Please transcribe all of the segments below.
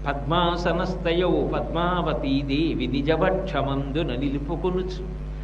పద్మాసనస్తయౌ పద్మావతీ దేవి నిజవక్షమందున నిలుపుకొనుచు.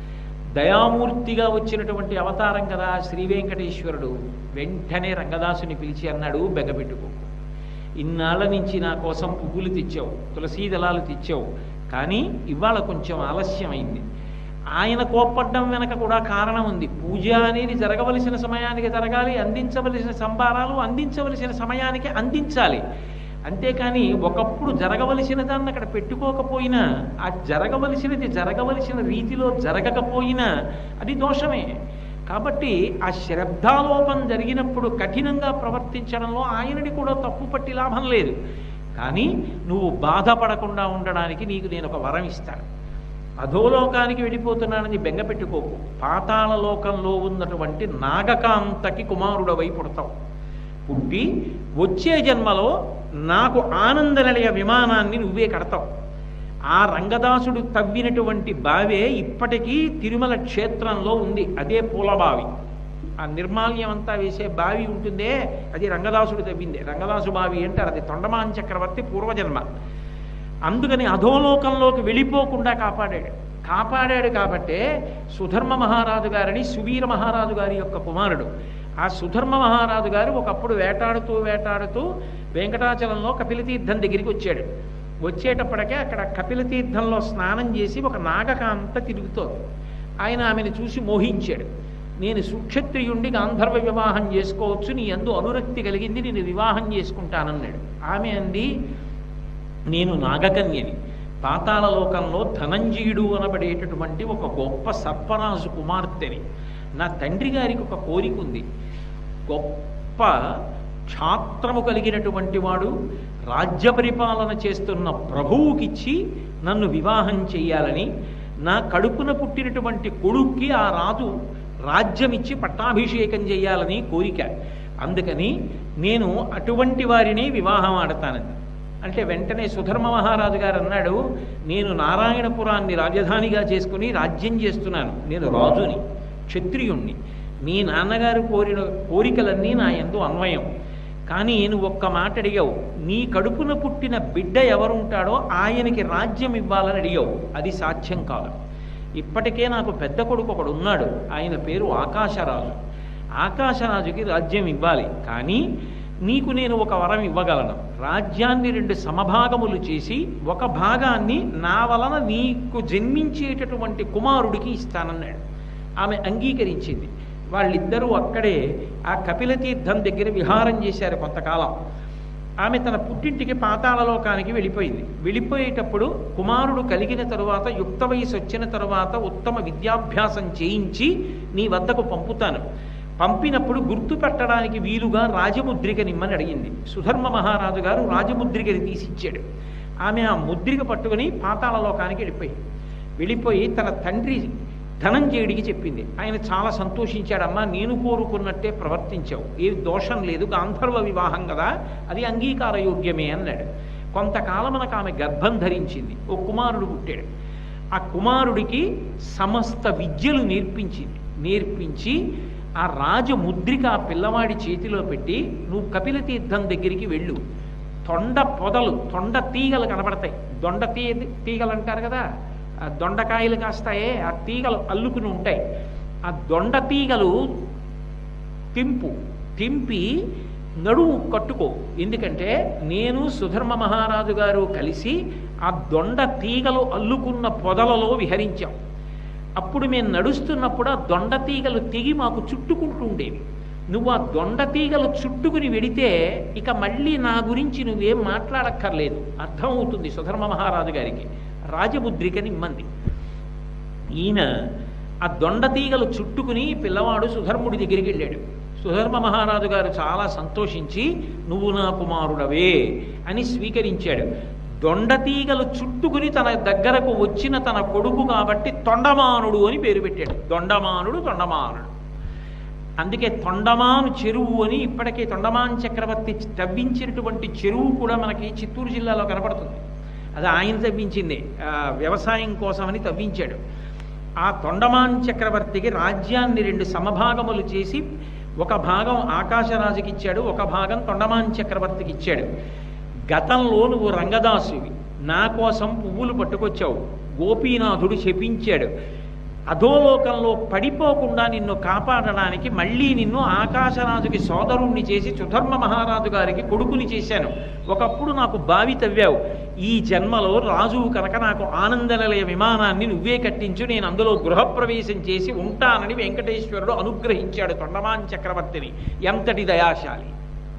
దయామూర్తిగా వచ్చినటువంటి అవతారం కదా శ్రీ వెంకటేశ్వరుడు. వెంటనే రంగదాసుని పిలిచి అన్నాడు, బెగబెట్టుకో, ఇన్నాళ్ళ నుంచి నా కోసం పువ్వులు తెచ్చావు, తులసీదళాలు తెచ్చావు, కానీ ఇవాళ కొంచెం ఆలస్యమైంది. ఆయన కోప్పడ్డం వెనక కూడా కారణం ఉంది. పూజ అనేది జరగవలసిన సమయానికి జరగాలి, అందించవలసిన సంభారాలు అందించవలసిన సమయానికి అందించాలి. అంతేకాని ఒకప్పుడు జరగవలసిన దాన్ని అక్కడ పెట్టుకోకపోయినా, ఆ జరగవలసినది జరగవలసిన రీతిలో జరగకపోయినా అది దోషమే. కాబట్టి ఆ శ్రద్ధాలోపం జరిగినప్పుడు కఠినంగా ప్రవర్తించడంలో ఆయనని కూడా తప్పు పట్టి లాభం లేదు. కానీ నువ్వు బాధపడకుండా ఉండడానికి నీకు నేను ఒక వరం ఇస్తాను. అధోలోకానికి వెళ్ళిపోతున్నానని బెంగ పెట్టుకోకు. పాతాళ లోకంలో ఉన్నటువంటి నాగకాంతకి కుమారుడవై పుడతావు. పుట్టి వచ్చే జన్మలో నాకు ఆనంద నిలయ విమానాన్ని నువ్వే కడతావు. ఆ రంగదాసుడు తవ్వినటువంటి బావే ఇప్పటికీ తిరుమల క్షేత్రంలో ఉంది. అదే పూలబావి. ఆ నిర్మాల్యం అంతా వేసే బావి ఉంటుందే, అది రంగదాసుడు తవ్విందే. రంగదాసు బావి అంటారు. అది తొండమాన్ చక్రవర్తి పూర్వజన్మ. అందుకని అధోలోకంలోకి వెళ్ళిపోకుండా కాపాడాడు కాబట్టే సుధర్మ మహారాజు గారిని సువీర మహారాజు గారి యొక్క కుమారుడు. ఆ సుధర్మ మహారాజు గారు ఒకప్పుడు వేటాడుతూ వెంకటాచలంలో కపిలతీర్థం దగ్గరికి వచ్చాడు. వచ్చేటప్పటికే అక్కడ కపిలతీర్థంలో స్నానం చేసి ఒక నాగకాంత తిరుగుతోంది. ఆయన ఆమెను చూసి మోహించాడు. నేను సుక్షత్రియుండి గాంధర్వ వివాహం చేసుకోవచ్చు, నీ యందు అనురక్తి కలిగింది, నేను వివాహం చేసుకుంటానన్నాడు. ఆమె అంది, నేను నాగకన్యని, పాతాళలోకంలో ధనంజయుడు అనబడేటటువంటి ఒక గొప్ప సర్పరాజు కుమార్తెని. నా తండ్రి గారికి ఒక కోరిక ఉంది. గొప్ప క్షాత్రము కలిగినటువంటి వాడు, రాజ్య పరిపాలన చేస్తున్న ప్రభువుకిచ్చి నన్ను వివాహం చెయ్యాలని, నా కడుపున పుట్టినటువంటి కొడుక్కి ఆ రాజు రాజ్యమిచ్చి పట్టాభిషేకం చేయాలని కోరిక. అందుకని నేను అటువంటి వారిని వివాహం ఆడతానంది. అంటే వెంటనే సుధర్మ మహారాజు గారు అన్నాడు, నేను నారాయణపురాన్ని రాజధానిగా చేసుకుని రాజ్యం చేస్తున్నాను, నేను రాజుని, క్షత్రియుణ్ణి. మీ నాన్నగారు కోరిన కోరికలన్నీ నా యందు అన్వయం. కానీ నువ్వు ఒక్క మాట అడిగావు, నీ కడుపున పుట్టిన బిడ్డ ఎవరుంటాడో ఆయనకి రాజ్యం ఇవ్వాలని అడిగావు. అది సాధ్యం కాదు. ఇప్పటికే నాకు పెద్ద కొడుకు ఒకడు ఉన్నాడు, ఆయన పేరు ఆకాశరాజు. ఆకాశరాజుకి రాజ్యం ఇవ్వాలి. కానీ నీకు నేను ఒక వరం ఇవ్వగలను. రాజ్యాన్ని 2 సమభాగములు చేసి ఒక భాగాన్ని నా వలన నీకు జన్మించేటటువంటి కుమారుడికి ఇస్తానన్నాడు. ఆమె అంగీకరించింది. వాళ్ళిద్దరూ అక్కడే ఆ కపిలతీర్థం దగ్గర విహారం చేశారు కొంతకాలం. ఆమె తన పుట్టింటికి పాతాళలోకానికి వెళ్ళిపోయింది. వెళ్ళిపోయేటప్పుడు కుమారుడు కలిగిన తరువాత, యుక్త వయసు వచ్చిన తరువాత ఉత్తమ విద్యాభ్యాసం చేయించి నీ వద్దకు పంపుతాను. పంపినప్పుడు గుర్తుపెట్టడానికి వీలుగా రాజముద్రిక నిమ్మని అడిగింది. సుధర్మ మహారాజు గారు రాజముద్రికని తీసిచ్చాడు. ఆమె ఆ ముద్రిక పట్టుకుని పాతాళలోకానికి వెళ్ళిపోయి తన తండ్రి ధనంజయుడికి చెప్పింది. ఆయన చాలా సంతోషించాడమ్మా, నేను కోరుకున్నట్టే ప్రవర్తించావు, ఏ దోషం లేదు, గాంధర్వ వివాహం కదా, అది అంగీకారయోగ్యమే అన్నాడు. కొంతకాలమునకు ఆమె గర్భం ధరించింది. ఓ కుమారుడు పుట్టాడు. ఆ కుమారుడికి సమస్త విద్యలు నేర్పించి ఆ రాజముద్రిక ఆ పిల్లవాడి చేతిలో పెట్టి, నువ్వు కపిలతీర్థం దగ్గరికి వెళ్ళు, తొండ తీగలు కనబడతాయి, దొండ తీగలు అంటారు కదా, ఆ దొండకాయలు కాస్తాయే, ఆ తీగలు అల్లుకుని ఉంటాయి. ఆ దొండ తీగలు తింపి నడుము కట్టుకో. ఎందుకంటే నేను సుధర్మ మహారాజు గారు కలిసి ఆ దొండ తీగలు అల్లుకున్న పొదలలో విహరించాం. అప్పుడు మేము నడుస్తున్నప్పుడు ఆ దొండ తీగలు తెగి మాకు చుట్టుకుంటూ ఉండేవి. నువ్వు ఆ దొండ తీగలు చుట్టుకుని వెడితే ఇక మళ్ళీ నా గురించి నువ్వేం మాట్లాడక్కర్లేదు, అర్థమవుతుంది సుధర్మ మహారాజు గారికి. రాజముద్రికని ఇమ్మంది. ఈయన ఆ దొండ తీగలు చుట్టుకుని పిల్లవాడు సుధర్ముడి దగ్గరికి వెళ్ళాడు. సుధర్మ మహారాజు గారు చాలా సంతోషించి, నువ్వు నా కుమారుడవే అని స్వీకరించాడు. దొండతీగలు చుట్టుకుని తన దగ్గరకు వచ్చిన తన కొడుకు కాబట్టి తొండమానుడు అని పేరు పెట్టాడు. తొండమానుడు. అందుకే తొండమాను చెరువు అని ఇప్పటికే తొండమాన్ చక్రవర్తి తవ్వించినటువంటి చెరువు కూడా మనకి చిత్తూరు జిల్లాలో కనపడుతుంది. అది ఆయన తవ్వించింది, వ్యవసాయం కోసమని తవ్వించాడు. ఆ తొండమాన్ చక్రవర్తికి రాజ్యాన్ని 2 సమభాగములు చేసి ఒక భాగం ఆకాశరాజుకి ఇచ్చాడు, ఒక భాగం తొండమాన్ చక్రవర్తికి ఇచ్చాడు. గతంలో నువ్వు రంగదాసువి, నా కోసం పువ్వులు పట్టుకొచ్చావు, గోపీనాథుడు శపించాడు, అధోలోకంలో పడిపోకుండా నిన్ను కాపాడడానికి మళ్ళీ నిన్ను ఆకాశరాజుకి సోదరుణ్ణి చేసి సుధర్మ మహారాజు గారికి కొడుకుని చేశాను. ఒకప్పుడు నాకు బావి తవ్వావు, ఈ జన్మలో రాజువు కనుక నాకు ఆనందనిలయ విమానాన్ని నువ్వే కట్టించు, నేను అందులో గృహప్రవేశం చేసి ఉంటానని వెంకటేశ్వరుడు అనుగ్రహించాడు తొండమాన్ చక్రవర్తిని. ఎంతటి దయాశాలి!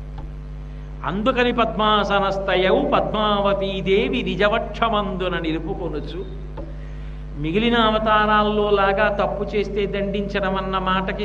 అందుకని పద్మాసనస్థయవు పద్మావతీదేవి నిజవక్షమందున నిలుపుకొనుచు. మిగిలిన అవతారాల్లో లాగా తప్పు చేస్తే దండించడం అన్న మాటకి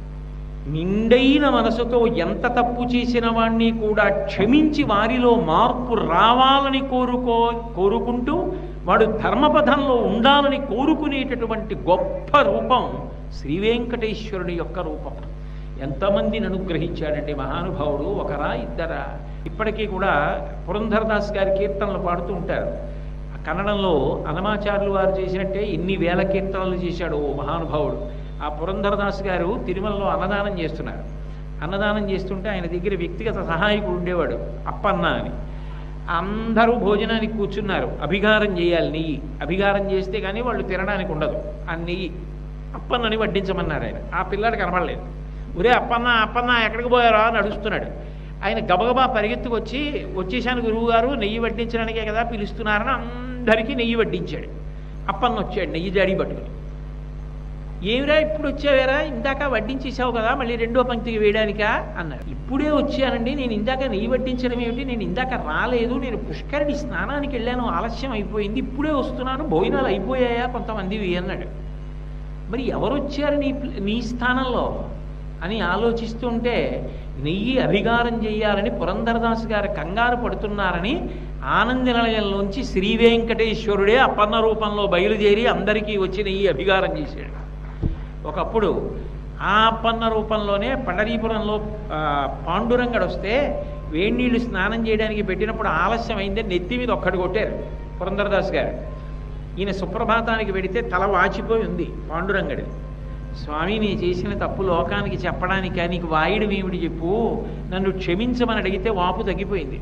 నిండైన మనసుతో ఎంత తప్పు చేసిన వాణ్ణి కూడా క్షమించి వారిలో మార్పు రావాలని కోరుకుంటూ వాడు ధర్మపథంలో ఉండాలని కోరుకునేటటువంటి గొప్ప రూపం శ్రీ వెంకటేశ్వరుడి యొక్క రూపం. ఎంతమందిని అనుగ్రహించాడంటే మహానుభావుడు, ఒకరా ఇద్దరా? ఇప్పటికీ కూడా పురంధరదాస్ గారి కీర్తనలు పాడుతూ ఉంటారు. కన్నడంలో అన్నమాచార్యులు వారు చేసినట్టే ఎన్ని వేల కీర్తనలు చేశాడు ఓ మహానుభావుడు. ఆ పురంధరదాస్ గారు తిరుమలలో అన్నదానం చేస్తున్నారు. అన్నదానం చేస్తుంటే ఆయన దగ్గర వ్యక్తిగత సహాయకుడు ఉండేవాడు, అప్పన్న అని. అందరూ భోజనానికి కూర్చున్నారు, అభిగారం చేయాలి, నెయ్యి అభిగారం చేస్తే కానీ వాళ్ళు తినడానికి ఉండదు. ఆ నెయ్యి అప్పన్నని వడ్డించమన్నారు ఆయన. ఆ పిల్లాడు కనబడలేదు. ఒరే అప్పన్న అప్పన్న ఎక్కడికి పోయారా అని అడుస్తున్నాడు. ఆయన గబగబా పరిగెత్తుకొచ్చి, వచ్చేసాను గురువుగారు, నెయ్యి వడ్డించడానికే కదా పిలుస్తున్నారని అందరికీ నెయ్యి వడ్డించాడు. అప్పన్న వచ్చాడు నెయ్యి జాడి పట్టుకుని. ఏమిరా ఇప్పుడు వచ్చావేరా, ఇందాక వడ్డించేసావు కదా, మళ్ళీ రెండో పంక్తికి వేయడానికా అన్నాడు. ఇప్పుడే వచ్చానండి, నేను ఇందాక నెయ్యి వడ్డించడం ఏమిటి, నేను ఇందాక రాలేదు, నేను పుష్కరిణి స్నానానికి వెళ్ళాను, ఆలస్యం అయిపోయింది, ఇప్పుడే వస్తున్నాను, భోజనాలు అయిపోయాయా కొంతమందివి అన్నాడు. మరి ఎవరు వచ్చారు నీ స్థానంలో అని ఆలోచిస్తుంటే నెయ్యి అభిగారం చేయాలని పురంధరదాస్ గారు కంగారు పడుతున్నారని ఆనంద నిలయంలోంచి శ్రీ వెంకటేశ్వరుడే అప్పన్న రూపంలో బయలుదేరి అందరికీ వచ్చి నెయ్యి అభిగారం చేశాడు. ఒకప్పుడు ఆ అప్పన్న రూపంలోనే పండరీపురంలో పాండురంగడు వస్తే వేడినీళ్ళు స్నానం చేయడానికి పెట్టినప్పుడు ఆలస్యం అయిందని నెత్తి మీద ఒక్కటి కొట్టారు పురంధరదాస్ గారు. ఈయన సుప్రభాతానికి వెడితే తల వాచిపోయి ఉంది పాండురంగడి. స్వామి, నీ చేసిన తప్పు లోకానికి చెప్పడానికి నీకు వాయిడం ఏమిటి చెప్పు, నన్ను క్షమించమని అడిగితే వాపు తగ్గిపోయింది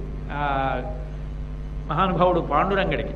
మహానుభావుడు పాండురంగడికి.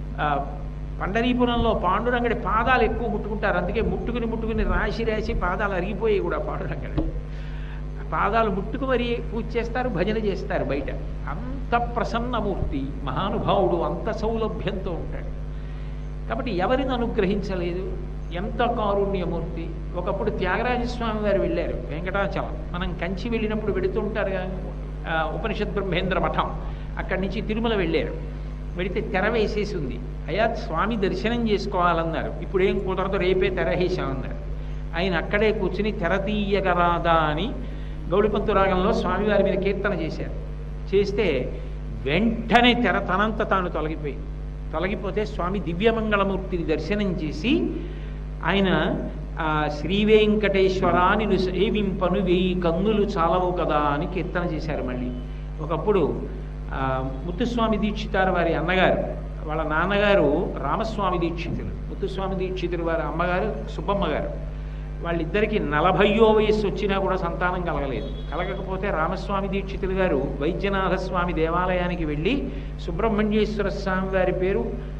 పండరీపురంలో పాండురంగడి పాదాలు ఎక్కువ ముట్టుకుంటారు, అందుకే ముట్టుకుని రాసి పాదాలు అరిగిపోయి కూడా పాండురంగడి పాదాలు ముట్టుకు మరీ పూజ చేస్తారు, భజన చేస్తారు బయట. అంత ప్రసన్నమూర్తి మహానుభావుడు, అంత సౌలభ్యంతో ఉంటాడు. కాబట్టి ఎవరిని అనుగ్రహించలేదు, ఎంత కారుణ్యమూర్తి. ఒకప్పుడు త్యాగరాజస్వామి వారు వెళ్ళారు వెంకటాచలం. మనం కంచి వెళ్ళినప్పుడు వెళుతుంటారు ఉపనిషత్ బ్రహ్మేంద్ర మఠం, అక్కడి నుంచి తిరుమల వెళ్ళారు. వెళితే తెర వేసేసి ఉంది. అయ్యా స్వామి దర్శనం చేసుకోవాలన్నారు. ఇప్పుడేం కుదరదు, రేపే తెర వేసామన్నారు. ఆయన అక్కడే కూర్చుని తెర తీయగరాదా అని గౌడిపంతు రాగంలో స్వామివారి మీద కీర్తన చేశారు. చేస్తే వెంటనే తెర తనంత తాను తొలగిపోతే స్వామి దివ్యమంగళమూర్తిని దర్శనం చేసి ఆయన శ్రీ వెంకటేశ్వర నిన్ను సేవింపను 1000 కన్నులు చాలవు కదా అని కీర్తన చేశారు. మళ్ళీ ఒకప్పుడు ముత్తుస్వామి దీక్షితారు వారి అన్నగారు, వాళ్ళ నాన్నగారు రామస్వామి దీక్షితులు, ముత్తుస్వామి దీక్షితులు వారి అమ్మగారు సుబ్బమ్మ గారు. వాళ్ళిద్దరికీ 40వ వయస్సు వచ్చినా కూడా సంతానం కలగలేదు. కలగకపోతే రామస్వామి దీక్షితులు గారు వైద్యనాథస్వామి దేవాలయానికి వెళ్ళి సుబ్రహ్మణ్యేశ్వర స్వామి వారి పేరు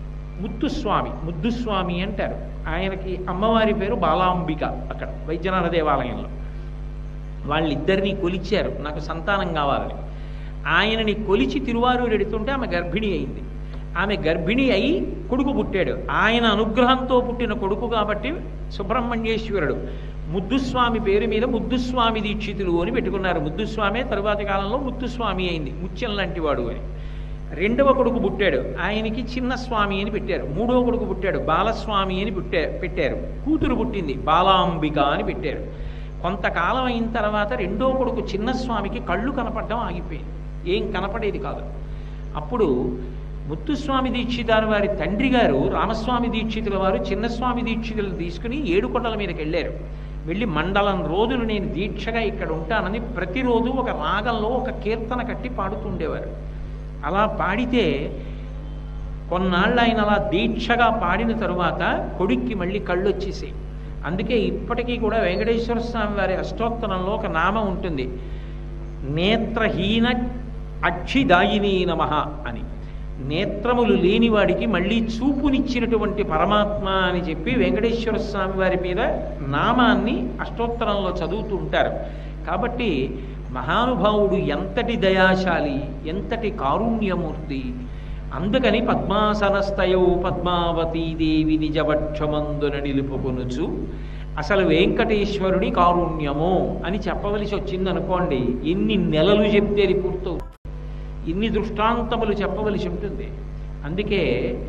ముద్దుస్వామి అంటారు, ఆయనకి అమ్మవారి పేరు బాలాంబిక. అక్కడ వైద్యనాథ దేవాలయంలో వాళ్ళిద్దరినీ కొలిచారు, నాకు సంతానం కావాలని. ఆయనని కొలిచి తిరువారూరు ఎడుతుంటే ఆమె గర్భిణి అయింది. ఆమె గర్భిణి అయి కొడుకు పుట్టాడు. ఆయన అనుగ్రహంతో పుట్టిన కొడుకు కాబట్టి సుబ్రహ్మణ్యేశ్వరుడు ముద్దుస్వామి పేరు మీద ముద్దుస్వామి దీక్షితులు అని పెట్టుకున్నారు. ముద్దుస్వామి తరువాతి కాలంలో ముత్తుస్వామి అయింది, ముత్యం లాంటి వాడు అని. రెండవ కొడుకు పుట్టాడు, ఆయనకి చిన్న స్వామి అని పెట్టారు. మూడవ కొడుకు పుట్టాడు, బాలస్వామి అని పెట్టారు. కూతురు పుట్టింది, బాలాంబిక అని పెట్టారు. కొంతకాలం అయిన తర్వాత రెండో కొడుకు చిన్నస్వామికి కళ్ళు కనపడడం ఆగిపోయింది, ఏం కనపడేది కాదు. అప్పుడు ముత్తుస్వామి దీక్షితారు వారి తండ్రి గారు రామస్వామి దీక్షితుల వారు చిన్నస్వామి దీక్షితులు తీసుకుని ఏడుకొండల మీదకి వెళ్ళారు. వెళ్ళి మండలం రోజులు నేను దీక్షగా ఇక్కడ ఉంటానని ప్రతిరోజు ఒక రాగంలో ఒక కీర్తన కట్టి పాడుతుండేవారు. అలా పాడితే కొన్నాళ్ళు ఆయన అలా దీక్షగా పాడిన తరువాత కొడుక్కి మళ్ళీ కళ్ళు వచ్చేసాయి. అందుకే ఇప్పటికీ కూడా వెంకటేశ్వర స్వామి వారి అష్టోత్తరంలో ఒక నామం ఉంటుంది, నేత్రహీన అక్షిదాయిని నమః అని. నేత్రములు లేనివాడికి మళ్ళీ చూపునిచ్చినటువంటి పరమాత్మ అని చెప్పి వెంకటేశ్వర స్వామి వారి మీద నామాన్ని అష్టోత్తరంలో చదువుతూ ఉంటారు. కాబట్టి మహానుభావుడు ఎంతటి దయాశాలి, ఎంతటి కారుణ్యమూర్తి. అందుకని పద్మాసనస్థయౌ పద్మావతీదేవి నిజవక్షమందున నిలుపుకొనుచు అసలు వెంకటేశ్వరుడి కారుణ్యము అని చెప్పవలసి వచ్చిందనుకోండి, ఎన్ని నెలలు చెప్తే అది పూర్తవు, ఇన్ని దృష్టాంతములు చెప్పవలసి ఉంటుంది. అందుకే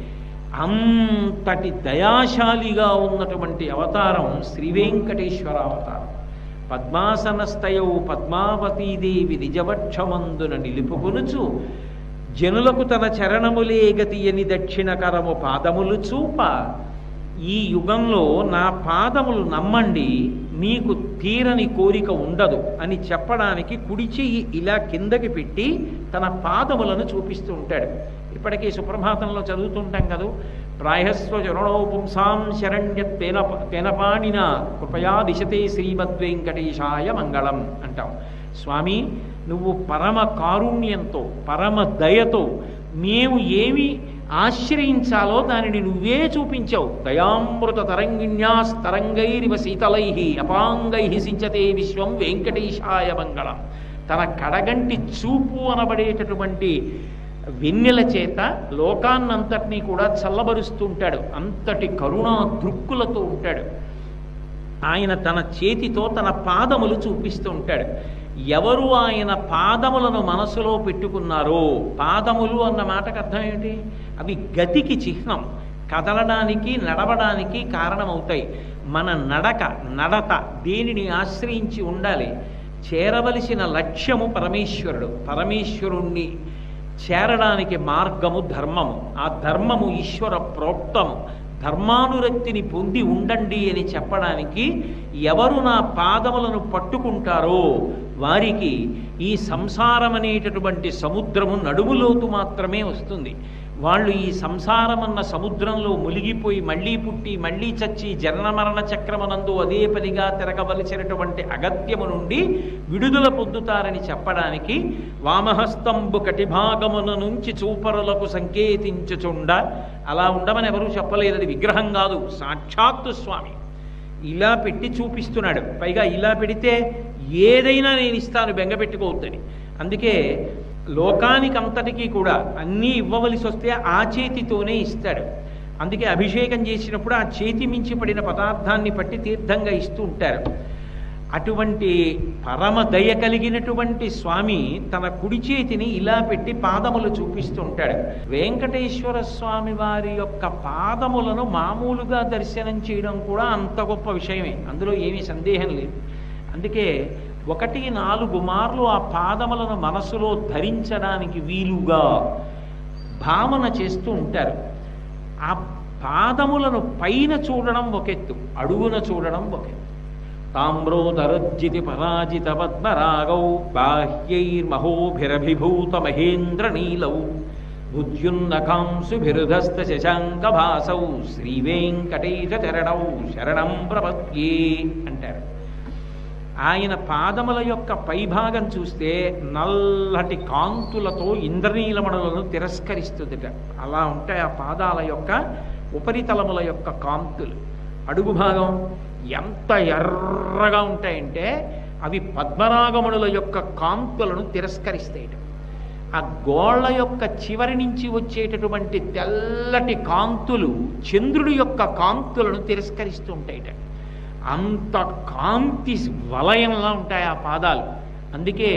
అంతటి దయాశాలిగా ఉన్నటువంటి అవతారం శ్రీ వెంకటేశ్వర అవతారం. పద్మాసనస్థయౌ పద్మావతీదేవి నిజవక్షమందున నిలుపుకొనుచు జనులకు తన చరణములే గతి అని దక్షిణ కరము పాదములు చూప, ఈ యుగంలో నా పాదములు నమ్మండి మీకు తీరని కోరిక ఉండదు అని చెప్పడానికి కుడి చెయ్యి ఇలా కిందకి పెట్టి తన పాదములను చూపిస్తూ ఉంటాడు. ఇప్పటికీ సుప్రభాతంలో చదువుతుంటాం కదా, ప్రాయస్వ చరణో పుంసాం శరణ్యత్వేన తేనపాణిన కృపయా దిశతే శ్రీమద్వెంకటేశాయ మంగళం అంటాం. స్వామి, నువ్వు పరమ కారుణ్యంతో పరమ దయతో మేము ఏమి ఆశ్రయించాలో దానిని నువ్వే చూపించావు. దయామృత తరంగిణ్యాస్తరంగైరివ శీతలై అపాంగై సించతే విశ్వం వెంకటేశాయ మంగళం. తన కడగంటి చూపు అనబడేటటువంటి వెన్నెల చేత లోకాన్నంతటినీ కూడా చల్లబరుస్తూ ఉంటాడు. అంతటి కరుణా దృక్కులతో ఉంటాడు. ఆయన తన చేతితో తన పాదములు చూపిస్తూ ఉంటాడు. ఎవరు ఆయన పాదములను మనసులో పెట్టుకున్నారో, పాదములు అన్న మాటకు అర్థం ఏమిటి? అవి గతికి చిహ్నం, కదలడానికి నడవడానికి కారణమవుతాయి. మన నడత దేనిని ఆశ్రయించి ఉండాలి? చేరవలసిన లక్ష్యము పరమేశ్వరుడు. పరమేశ్వరుణ్ణి చేరడానికి మార్గము ధర్మము. ఆ ధర్మము ఈశ్వర ప్రోక్తము. ధర్మానురక్తిని పొంది ఉండండి అని చెప్పడానికి ఎవరు నా పాదములను పట్టుకుంటారో వారికి ఈ సంసారం అనేటటువంటి సముద్రము నడుములోతు మాత్రమే వస్తుంది. వాళ్ళు ఈ సంసారమన్న సముద్రంలో మునిగిపోయి మళ్ళీ పుట్టి మళ్ళీ చచ్చి జనన మరణ చక్రమునందు అదే పనిగా తిరగవలసినటువంటి అగత్యము నుండి విడుదల పొందుతారని చెప్పడానికి వామహస్తంబు కటిభాగమున నుంచి చూపరులకు సంకేతించుచుండ. అలా ఉండమని ఎవరూ చెప్పలేదు. అది విగ్రహం కాదు, సాక్షాత్తు స్వామి ఇలా పెట్టి చూపిస్తున్నాడు. పైగా ఇలా పెడితే ఏదైనా నేను ఇస్తాను, బెంగపెట్టుకోవద్దని. అందుకే లోకానికంతటికీ కూడా అన్నీ ఇవ్వవలసి వస్తే ఆ చేతితోనే ఇస్తాడు. అందుకే అభిషేకం చేసినప్పుడు ఆ చేతి మించి పడిన పదార్థాన్ని పట్టి తీర్థంగా ఇస్తూ ఉంటారు. అటువంటి పరమ దయ కలిగినటువంటి స్వామి తన కుడి చేతిని ఇలా పెట్టి పాదములు చూపిస్తూ ఉంటాడు. వెంకటేశ్వర స్వామి వారి యొక్క పాదములను మామూలుగా దర్శనం చేయడం కూడా అంత గొప్ప విషయమే, అందులో ఏమీ సందేహం లేదు. అందుకే 1-4 మార్లు ఆ పాదములను మనసులో ధరించడానికి వీలుగా భావన చేస్తూ ఉంటారు. ఆ పాదములను పైన చూడడం ఒకెత్తు, అడుగున చూడడం ఒకెత్తు. తామ్రోదరజ్జితి పరాజిత పద్మరాగౌ బాహ్యైర్మహోభిరభిభూత మహేంద్ర నీలౌ బుద్ధ్యున్నకాంసుభిరుధస్త శశాంకభాసౌ శ్రీవేంకటేశ చరణౌ శరణం ప్రపద్యే అంటారు. ఆయన పాదముల యొక్క పైభాగం చూస్తే నల్లటి కాంతులతో ఇంద్రనీలమణులను తిరస్కరిస్తుందిట. అలా ఉంటాయి ఆ పాదాల యొక్క ఉపరితలముల యొక్క కాంతులు. అడుగు భాగం ఎంత ఎర్రగా ఉంటాయంటే అవి పద్మరాగమణుల యొక్క కాంతులను తిరస్కరిస్తాయిట. ఆ గోళ్ళ యొక్క చివరి నుంచి వచ్చేటటువంటి తెల్లటి కాంతులు చంద్రుడి యొక్క కాంతులను తిరస్కరిస్తూ ఉంటాయిట. అంత కాంతి వలయంలా ఉంటాయి ఆ పాదాలు. అందుకే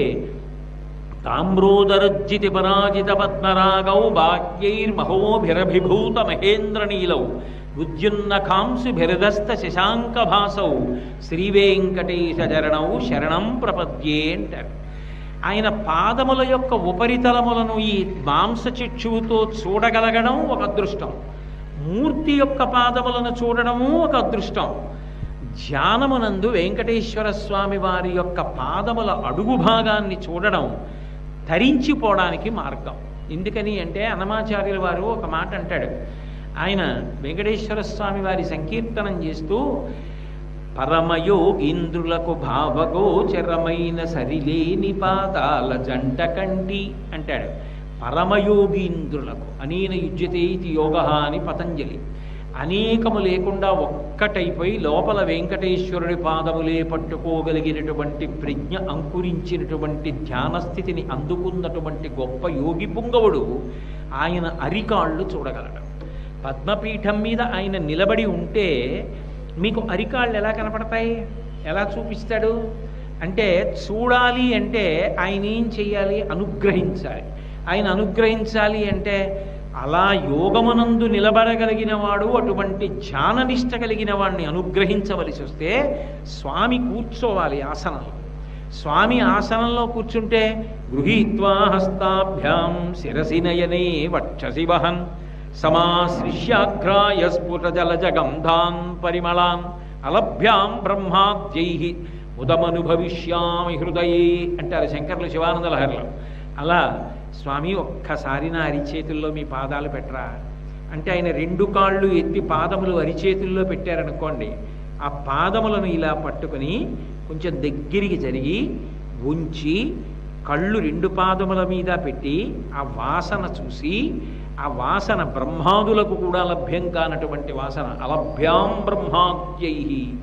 తామ్రోదరజ్జితి పరాజిత పద్మరాగౌ బాహ్యైర్మహోభిరభిభూత మహేంద్ర నీలౌ ఉద్యున్నకాంసుభిరదస్త శశాంకభాసౌ శ్రీవేంకటేశ చరణౌ శరణం ప్రపద్యే అంటారు. ఆయన పాదముల యొక్క ఉపరితలములను ఈ మాంసచక్షువుతో చూడగలగడం ఒక అదృష్టం, మూర్తి యొక్క పాదములను చూడడము ఒక అదృష్టం. ధ్యానమునందు వెంకటేశ్వర స్వామి వారి యొక్క పాదముల అడుగు భాగాన్ని చూడడం తరించిపోవడానికి మార్గం. ఎందుకని అంటే అన్నమాచార్యుల వారు ఒక మాట అంటాడు. ఆయన వెంకటేశ్వర స్వామి వారి సంకీర్తనం చేస్తూ పరమయోగీంద్రులకు భావగోచరమైన సరిలేని పాదాల జంట కంటి అంటాడు. పరమయోగీంద్రులకు అనేన యుజ్యతే ఇది యోగ అని పతంజలి. అనేకము లేకుండా ఒక్కటైపోయి లోపల వెంకటేశ్వరుడి పాదములే పట్టుకోగలిగినటువంటి ప్రజ్ఞ అంకురించినటువంటి ధ్యానస్థితిని అందుకున్నటువంటి గొప్ప యోగి పుంగవుడు ఆయన అరికాళ్ళు చూడగలడు. పద్మపీఠం మీద ఆయన నిలబడి ఉంటే మీకు అరికాళ్ళు ఎలా కనపడతాయి, ఎలా చూపిస్తాడు అంటే, చూడాలి అంటే ఆయన ఏం చెయ్యాలి, అనుగ్రహించాలి. ఆయన అనుగ్రహించాలి అంటే అలా యోగమునందు నిలబడగలిగిన వాడు, అటువంటి ధ్యాననిష్ట కలిగిన వాడిని అనుగ్రహించవలసి వస్తే స్వామి కూర్చోవాలి ఆసనంలో. స్వామి ఆసనంలో కూర్చుంటే గృహీత్వా హస్తాభ్యాం శిరసి నయనే వక్షసి వహన్ సమాశ్రిష్యాఘ్రాయ స్ఫుటజలజగంధాన్ పరిమళాన్ అలభ్యాం బ్రహ్మాద్యై ఉదమనుభవిష్యామి హృదయే అంటారు శంకరులు శివానంద లహరిలో. అలా స్వామి ఒక్కసారి నా అరిచేతుల్లో మీ పాదాలు పెట్టరా అంటే ఆయన రెండు కాళ్ళు ఎత్తి పాదములు అరిచేతుల్లో పెట్టారనుకోండి, ఆ పాదములను ఇలా పట్టుకుని కొంచెం దగ్గరికి జరిగి ఉంచి కళ్ళు రెండు పాదముల మీద పెట్టి ఆ వాసన చూసి, ఆ వాసన బ్రహ్మాదులకు కూడా లభ్యం కానటువంటి వాసన, అలభ్యాం బ్రహ్మాద్యై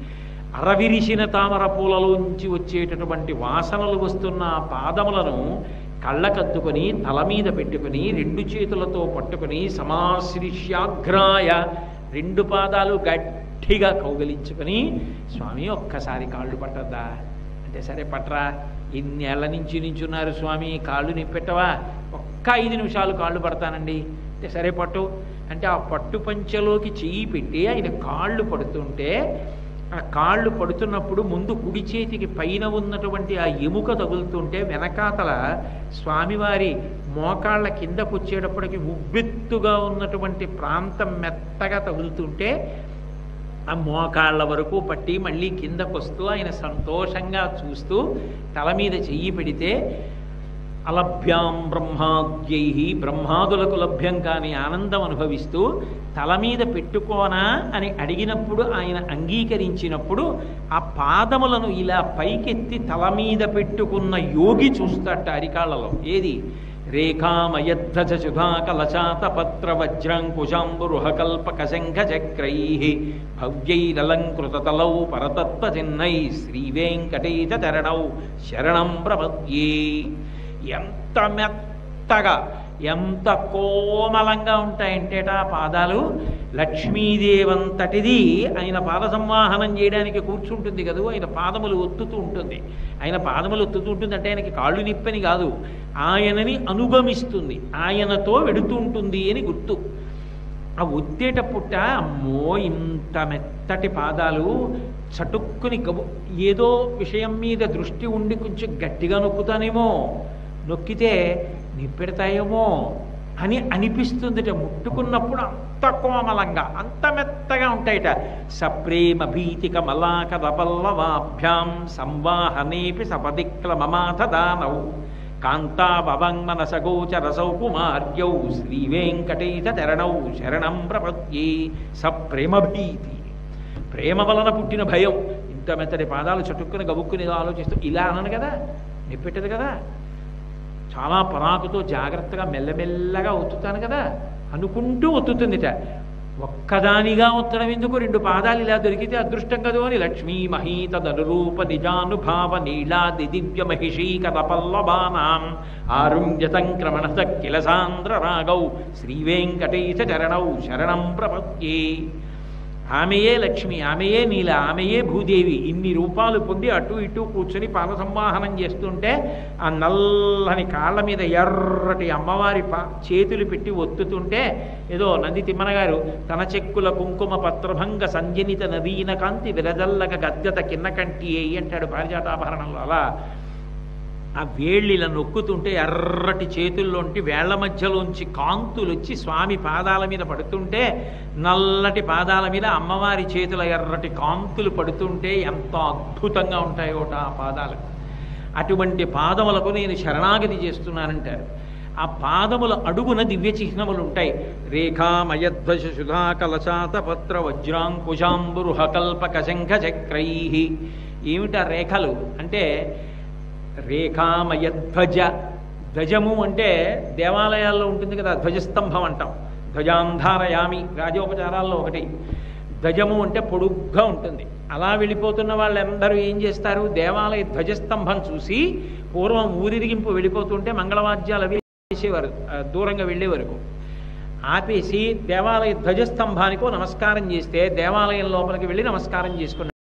అరవిరిసిన తామర పూలలోంచి వచ్చేటటువంటి వాసనలు వస్తున్న ఆ పాదములను కళ్ళకద్దుకొని తల మీద పెట్టుకుని రెండు చేతులతో పట్టుకుని సమాశ్రిష్యాఘ్రాయ రెండు పాదాలు గట్టిగా కౌగలించుకొని స్వామి ఒక్కసారి కాళ్ళు పట్టద్దా అంటే, సరే పట్టరా, ఇన్నేళ్ల నుంచి నించున్నారు స్వామి, కాళ్ళు నిప్పెట్టవా, ఒక్క 5 నిమిషాలు కాళ్ళు పడతానండి అంటే, సరే పట్టు అంటే ఆ పట్టు పంచలోకి చెయ్యి పెట్టి ఆయన కాళ్ళు పడుతుంటే, ఆ కాళ్ళు పడుతున్నప్పుడు ముందు కుడి చేతికి పైన ఉన్నటువంటి ఆ ఎముక తగులుతుంటే వెనకాతల స్వామివారి మోకాళ్ళ కిందకు వచ్చేటప్పటికి ఉబ్బెత్తుగా ఉన్నటువంటి ప్రాంతం మెత్తగా తగులుతుంటే ఆ మోకాళ్ళ వరకు పట్టి మళ్ళీ కిందకు వస్తూ ఆయన సంతోషంగా చూస్తూ తల మీద చెయ్యి పెడితే అలభ్యాం బ్రహ్మాద్యై బ్రహ్మాదులకు లభ్యం కాని ఆనందం అనుభవిస్తూ తల మీద పెట్టుకోనా అని అడిగినప్పుడు ఆయన అంగీకరించినప్పుడు ఆ పాదములను ఇలా పైకెత్తి తల మీద పెట్టుకున్న యోగి చూస్తాట అరికాళ్ళలో. ఏది రేఖామయధ్వజ సుధాకలచాత పత్ర వజ్రాంకుశాంబురుహకల్పక శంఖ చక్రై భవ్యైరలంకృతతలౌ పరతత్వచిహ్నై శ్రీవేంకటేశ చరణౌ శరణం ప్రపద్యే. ఎంత మెత్తగా ఎంత కోమలంగా ఉంటాయంటేట ఆ పాదాలు. లక్ష్మీదేవంతటిది ఆయన పాద సంవాహనం చేయడానికి కూర్చుంటుంది కదూ, ఆయన పాదములు ఒత్తుతూ ఉంటుంది. ఆయన పాదములు ఒత్తుతూ ఉంటుంది అంటే ఆయనకి కాళ్ళు నిప్పని కాదు, ఆయనని అనుగమిస్తుంది, ఆయనతో వెడుతూ ఉంటుంది అని గుర్తు. ఆ ఒత్తేటప్పుట అమ్మో ఇంత మెత్తటి పాదాలు, చటుక్కుని ఏదో విషయం మీద దృష్టి ఉండి కొంచెం గట్టిగా నొక్కుతానేమో, నొక్కితే నిప్పెడతాయేమో అని అనిపిస్తుందిట. ముట్టుకున్నప్పుడు అంత కోమలంగా అంత మెత్తగా ఉంటాయిట. సప్రేమ భీతిక మలాకద పల్లవాభ్యాం సంవాహనేపి సపదిక్లమమాథ దానౌ కాంతావవంగమనసగోచరసౌ కుమార్యౌ శ్రీవేంకటేశ చరణౌ శరణం ప్రపద్యే. సప్రేమ భీతి, ప్రేమ వలన పుట్టిన భయం. ఇంత మెత్తటి పాదాలు చటుక్కుని గబుక్కుని ఆలోచిస్తూ ఇలా అనను కదా, నిప్పెట్టదు కదా, చాలా పరాకుతో జాగ్రత్తగా మెల్లమెల్లగా ఒత్తుతాను కదా అనుకుంటూ ఒత్తుతుందిట. ఒక్కదానిగా ఒత్తడం ఎందుకు, రెండు పాదాలు ఇలా దొరికితే అదృష్టం కదూ అని లక్ష్మీ మహీతదనురూప నిజానుభావ నీళాది దివ్య మహిషీకర పల్లవానాం ఆరుణ్యతంక్రమణ కిల సాంద్ర రాగౌ శ్రీవేంకటేశ చరణౌ శరణం ప్రపద్యే. ఆమెయే లక్ష్మి, ఆమెయే నీల, ఆమెయే భూదేవి. ఇన్ని రూపాలు పొంది అటు ఇటు కూర్చొని పాద సంవాహనం చేస్తుంటే ఆ నల్లని కాళ్ళ మీద ఎర్రటి అమ్మవారి చేతులు పెట్టి ఒత్తుతుంటే ఏదో నంది తిమ్మన గారు తన చెక్కుల కుంకుమ పత్రభంగ సంజనిత నవీన కాంతి విరజల్లక గద్గత కిన్న కంటి అంటాడు పారిజాతాభరణంలో. అలా ఆ వేళ్ళిలా నొక్కుతుంటే ఎర్రటి చేతుల్లోంటి వేళ్ల మధ్యలోంచి కాంతులు వచ్చి స్వామి పాదాల మీద పడుతుంటే, నల్లటి పాదాల మీద అమ్మవారి చేతుల ఎర్రటి కాంతులు పడుతుంటే ఎంత అద్భుతంగా ఉంటాయోట ఆ పాదాలకు. అటువంటి పాదములకు నేను శరణాగతి చేస్తున్నానంటారు. ఆ పాదముల అడుగున దివ్య చిహ్నములు ఉంటాయి. రేఖామయధ్వజ సుధా కలశాత పత్ర వజ్రాంకుశాంబురుహ కల్పక శంఖ చక్రై. ఏమిటా రేఖలు అంటే రేఖామయధ్వజ, ధ్వజము అంటే దేవాలయాల్లో ఉంటుంది కదా ధ్వజస్తంభం అంటాం. ధ్వజాంధారయామి రాజోపచారాల్లో ఒకటి. ధ్వజము అంటే పొడుగ్గా ఉంటుంది. అలా వెళ్ళిపోతున్న వాళ్ళందరూ ఏం చేస్తారు, దేవాలయ ధ్వజస్తంభం చూసి పూర్వం ఊరిరిగింపు వెళ్ళిపోతుంటే మంగళవాద్యాలు అవి వేసేవారు దూరంగా వెళ్ళే వరకు. ఆపేసి దేవాలయ ధ్వజస్తంభానికో నమస్కారం చేస్తే దేవాలయం లోపలికి వెళ్ళి నమస్కారం చేసుకున్నారు.